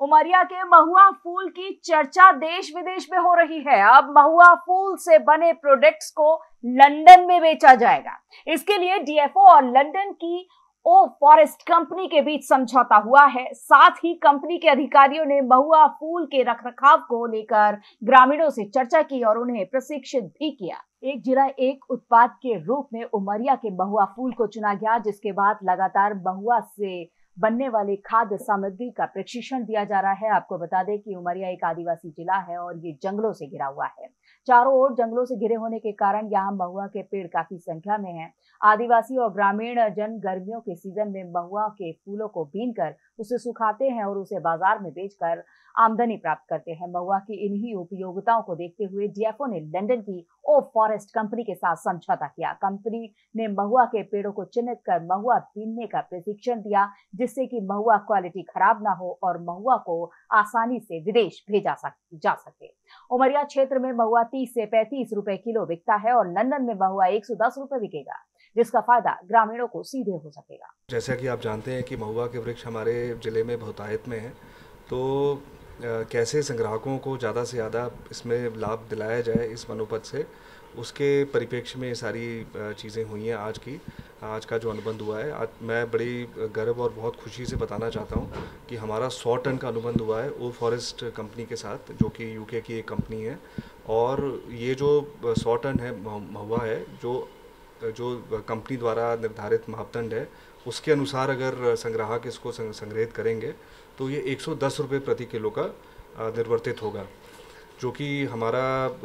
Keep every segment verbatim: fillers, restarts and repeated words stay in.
उमरिया के महुआ फूल की चर्चा देश विदेश में हो रही है। अब महुआ फूल से बने प्रोडक्ट्स को लंदन में बेचा जाएगा। इसके लिए डीएफओ और लंदन की ओ फॉरेस्ट कंपनी के बीच समझौता हुआ है। साथ ही कंपनी के अधिकारियों ने महुआ फूल के रखरखाव को लेकर ग्रामीणों से चर्चा की और उन्हें प्रशिक्षित भी किया। एक जिला एक उत्पाद के रूप में उमरिया के महुआ फूल को चुना गया, जिसके बाद लगातार महुआ से बनने वाली खाद्य सामग्री का प्रशिक्षण दिया जा रहा है। आपको बता दें कि उमरिया एक आदिवासी जिला है और ये जंगलों से घिरा हुआ है। चारों ओर जंगलों से घिरे होने के कारण यहाँ महुआ के पेड़ काफी संख्या में हैं। आदिवासी और ग्रामीण जन गर्मियों के सीजन में महुआ के फूलों को बीनकर उसे सुखाते हैं और उसे बाजार में बेचकर आमदनी प्राप्त करते हैं। महुआ की इन्हीं उपयोगिताओं को देखते हुए डीएफओ ने लंदन की ओ फॉरेस्ट कंपनी के साथ समझौता किया। कंपनी ने महुआ के पेड़ों को चिन्हित कर महुआ बीनने का प्रशिक्षण दिया, जिससे कि महुआ क्वालिटी खराब ना हो और महुआ को आसानी से विदेश भेजा जा सके। उमरिया क्षेत्र में महुआ तीस से पैंतीस रुपए किलो बिकता है और लंदन में महुआ एक सौ दस रुपए बिकेगा, जिसका फायदा ग्रामीणों को सीधे हो सकेगा। जैसा कि आप जानते हैं कि महुआ के वृक्ष हमारे जिले में बहुतायत में है, तो कैसे संग्राहकों को ज़्यादा से ज़्यादा इसमें लाभ दिलाया जाए इस मनोपद से, उसके परिप्रेक्ष्य में ये सारी चीज़ें हुई हैं। आज की आज का जो अनुबंध हुआ है, आज मैं बड़ी गर्व और बहुत खुशी से बताना चाहता हूँ कि हमारा सौ टन का अनुबंध हुआ है ओ फॉरेस्ट कंपनी के साथ, जो कि यूके की एक कंपनी है। और ये जो सौ टन है महुआ है, जो जो कंपनी द्वारा निर्धारित मापदंड है, उसके अनुसार अगर संग्राहक इसको संग्रहित करेंगे तो ये एक सौ दस रुपये प्रति किलो का निर्वर्तित होगा, जो कि हमारा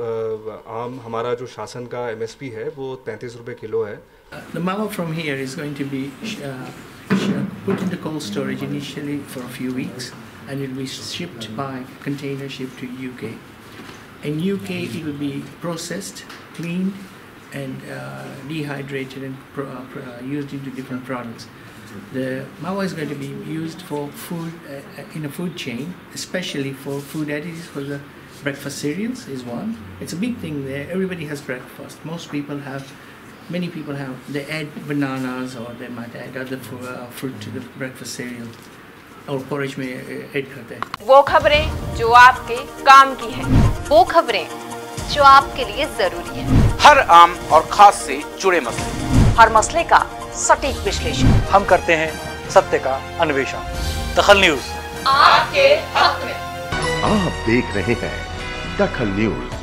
आम हमारा जो शासन का एमएसपी है वो पैंतीस रुपये किलो है। The mahua from here is going to be uh, put into cold storage initially for a few weeks, and it will be shipped by container ship to U K. In U K, it will be processed, cleaned, and uh, dehydrated and pro uh, used into different products. The mahua is going to be used for food uh, in a food chain, especially for food additives for the breakfast cereals is one. It's a big thing there. Everybody has breakfast. Most people have, many people have, they add bananas or they might add other uh, fruit to the breakfast cereal और porridge में add करते हैं। वो खबरें जो आपके काम की है, वो खबरें जो आपके लिए जरूरी है। हर आम और खास से जुड़े मसले, हर मसले का सटीक विश्लेषण हम करते हैं, सत्य का अन्वेषण। दखल न्यूज आपके हक में। आप देख रहे हैं दखल न्यूज।